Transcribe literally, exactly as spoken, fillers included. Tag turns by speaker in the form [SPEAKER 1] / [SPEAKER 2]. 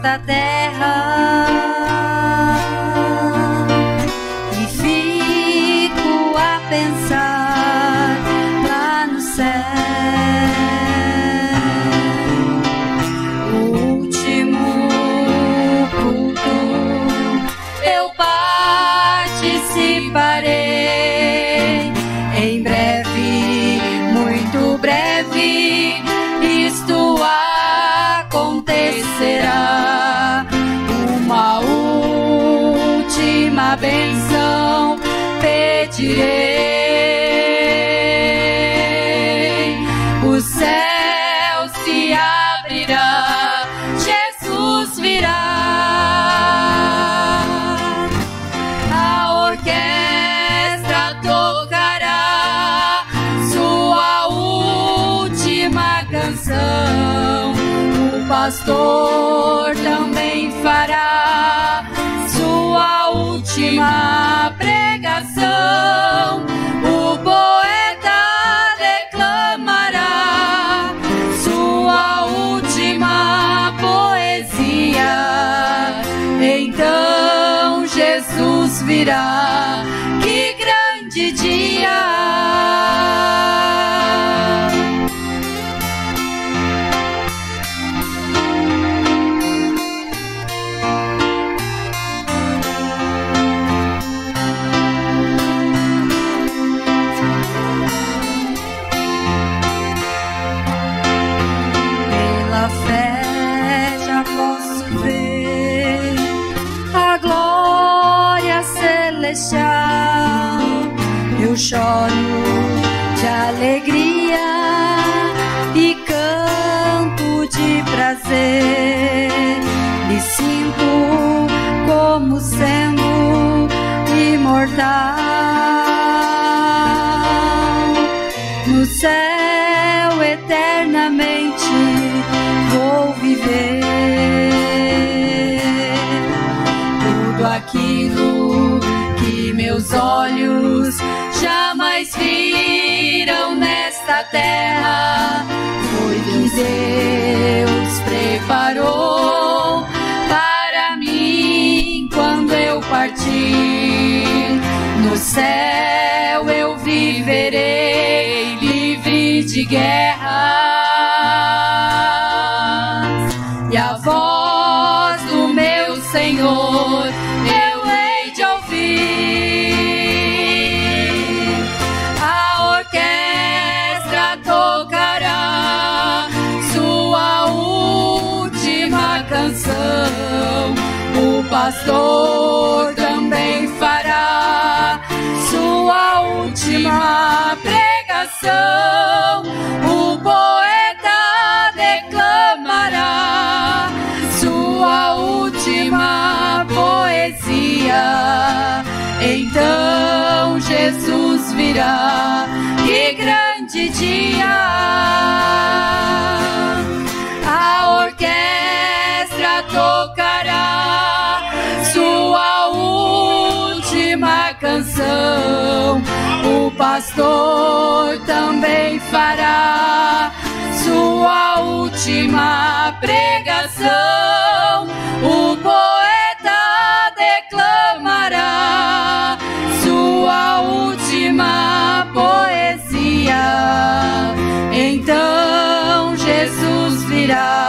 [SPEAKER 1] nesta terra e fico a pensar lá no céu. O último culto eu participarei. Em breve, muito breve, isto acontecerá. Uma última bênção pedirei. O céu se abrirá, Jesus virá. A orquestra tocará sua última canção. O pastor também fará sua última pregação. O poeta declamará sua última poesia. Então Jesus virá. Que grande dia! Pela fé já posso ver a glória celestial. Eu choro de alegria e canto de prazer. Me sinto como sendo imortal. No céu eternamente vou viver tudo aquilo que meus olhos jamais viram nesta terra. Foi que Deus preparou para mim quando eu partir. No céu eu viverei livre de guerras, e a voz do meu Senhor eu hei de ouvir. A orquestra tocará sua última canção. O pastor também fará sua última pregação. O poeta declamará sua última poesia. Então Jesus virá. Que grande dia! A orquestra tocará sua última canção. O pastor também fará sua última pregação. O poeta declamará sua última poesia. Então Jesus virá.